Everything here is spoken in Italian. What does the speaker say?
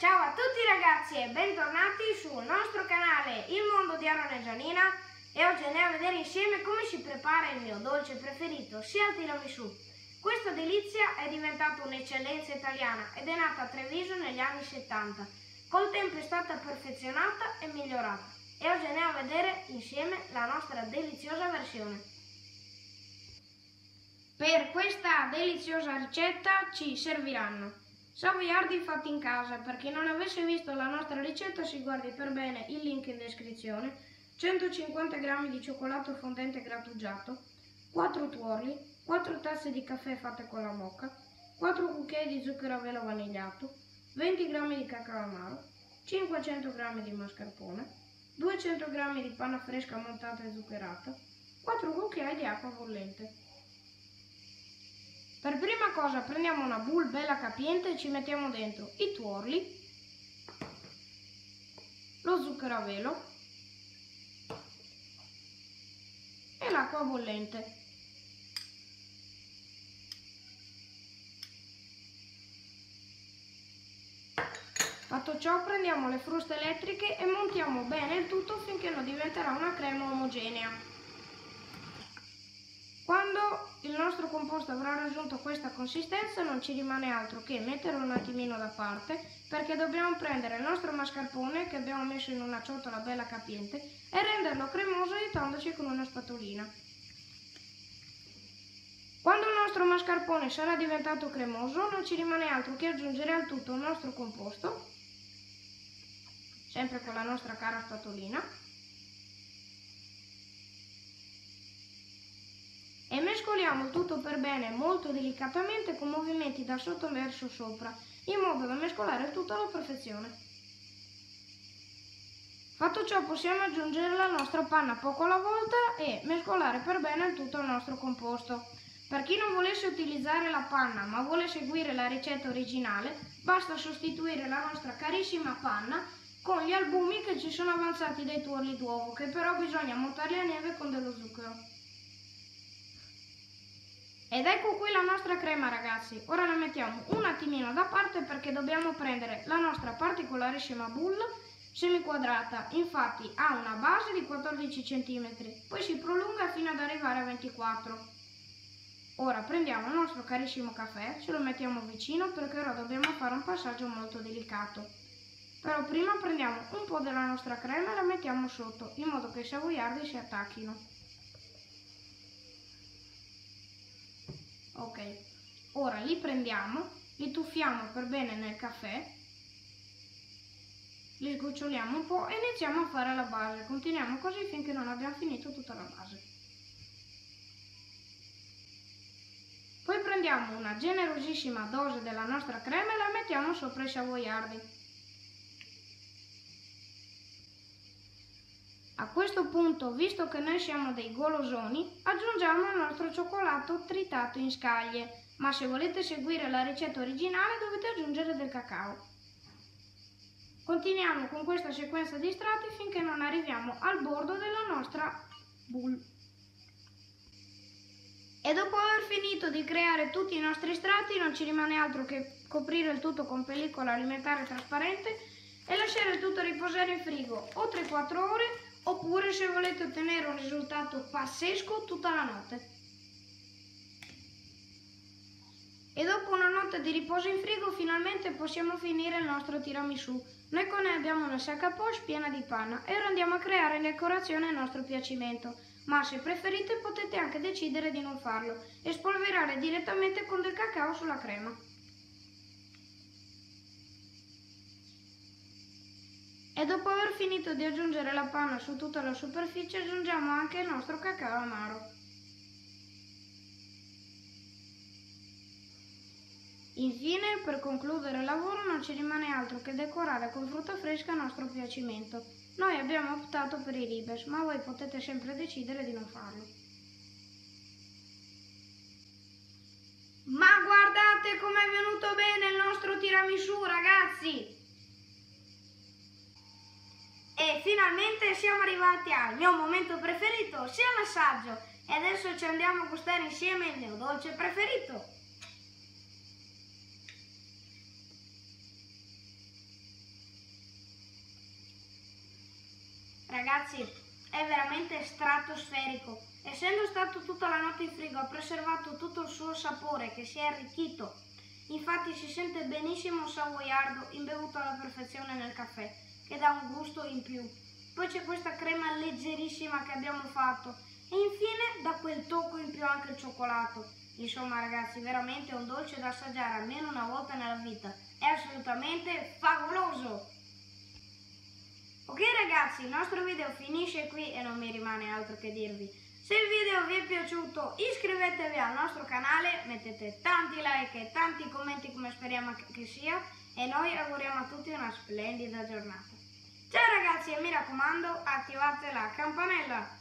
Ciao a tutti ragazzi e bentornati sul nostro canale Il Mondo di Aaron e Gianina, e oggi andiamo a vedere insieme come si prepara il mio dolce preferito, sia il tiramisù. Questa delizia è diventata un'eccellenza italiana ed è nata a Treviso negli anni 70. Col tempo è stata perfezionata e migliorata e oggi andiamo a vedere insieme la nostra deliziosa versione. Per questa deliziosa ricetta ci serviranno savoiardi fatti in casa. Per chi non avesse visto la nostra ricetta si guardi per bene il link in descrizione. 150 g di cioccolato fondente grattugiato, 4 tuorli, 4 tazze di caffè fatte con la moka, 4 cucchiai di zucchero a velo vanigliato, 20 g di cacao amaro, 500 g di mascarpone, 200 g di panna fresca montata e zuccherata, 4 cucchiai di acqua bollente. Per prima cosa prendiamo una bowl bella capiente e ci mettiamo dentro i tuorli, lo zucchero a velo e l'acqua bollente. Fatto ciò prendiamo le fruste elettriche e montiamo bene il tutto finché non diventerà una crema omogenea. Quando il nostro composto avrà raggiunto questa consistenza non ci rimane altro che metterlo un attimino da parte, perché dobbiamo prendere il nostro mascarpone che abbiamo messo in una ciotola bella capiente e renderlo cremoso aiutandoci con una spatolina. Quando il nostro mascarpone sarà diventato cremoso non ci rimane altro che aggiungere al tutto il nostro composto, sempre con la nostra cara spatolina, e mescoliamo il tutto per bene molto delicatamente con movimenti da sotto verso sopra, in modo da mescolare il tutto alla perfezione. Fatto ciò possiamo aggiungere la nostra panna poco alla volta e mescolare per bene il tutto al nostro composto. Per chi non volesse utilizzare la panna ma vuole seguire la ricetta originale, basta sostituire la nostra carissima panna con gli albumi che ci sono avanzati dai tuorli d'uovo, che però bisogna montarli a neve con dello zucchero. Ed ecco qui la nostra crema ragazzi. Ora la mettiamo un attimino da parte perché dobbiamo prendere la nostra particolarissima bowl semiquadrata. Infatti ha una base di 14 cm, poi si prolunga fino ad arrivare a 24. Ora prendiamo il nostro carissimo caffè, ce lo mettiamo vicino perché ora dobbiamo fare un passaggio molto delicato. Però prima prendiamo un po' della nostra crema e la mettiamo sotto, in modo che i savoiardi si attacchino. Ok, ora li prendiamo, li tuffiamo per bene nel caffè, li sgoccioliamo un po' e iniziamo a fare la base. Continuiamo così finché non abbiamo finito tutta la base. Poi prendiamo una generosissima dose della nostra crema e la mettiamo sopra i savoiardi. A questo punto, visto che noi siamo dei golosoni, aggiungiamo il nostro cioccolato tritato in scaglie, ma se volete seguire la ricetta originale dovete aggiungere del cacao. Continuiamo con questa sequenza di strati finché non arriviamo al bordo della nostra bowl. E dopo aver finito di creare tutti i nostri strati non ci rimane altro che coprire il tutto con pellicola alimentare trasparente e lasciare il tutto riposare in frigo o 3-4 ore, oppure se volete ottenere un risultato pazzesco tutta la notte. E dopo una notte di riposo in frigo finalmente possiamo finire il nostro tiramisù. Noi con noi abbiamo una sac à poche piena di panna e ora andiamo a creare in decorazione il nostro piacimento, ma se preferite potete anche decidere di non farlo e spolverare direttamente con del cacao sulla crema. E dopo aver finito di aggiungere la panna su tutta la superficie aggiungiamo anche il nostro cacao amaro. Infine, per concludere il lavoro non ci rimane altro che decorare con frutta fresca a nostro piacimento. Noi abbiamo optato per i ribes, ma voi potete sempre decidere di non farlo. Ma guardate com'è venuto bene il nostro tiramisù ragazzi! E finalmente siamo arrivati al mio momento preferito, sia l'assaggio. E adesso ci andiamo a gustare insieme il mio dolce preferito. Ragazzi, è veramente stratosferico. Essendo stato tutta la notte in frigo, ha preservato tutto il suo sapore che si è arricchito. Infatti si sente benissimo il savoiardo imbevuto alla perfezione nel caffè, che dà un gusto in più. Poi c'è questa crema leggerissima che abbiamo fatto e infine dà quel tocco in più anche il cioccolato. Insomma ragazzi, veramente è un dolce da assaggiare almeno una volta nella vita. È assolutamente favoloso! Ok ragazzi, il nostro video finisce qui e non mi rimane altro che dirvi. Se il video vi è piaciuto iscrivetevi al nostro canale, mettete tanti like e tanti commenti come speriamo che sia e noi auguriamo a tutti una splendida giornata. Ciao ragazzi e mi raccomando attivate la campanella!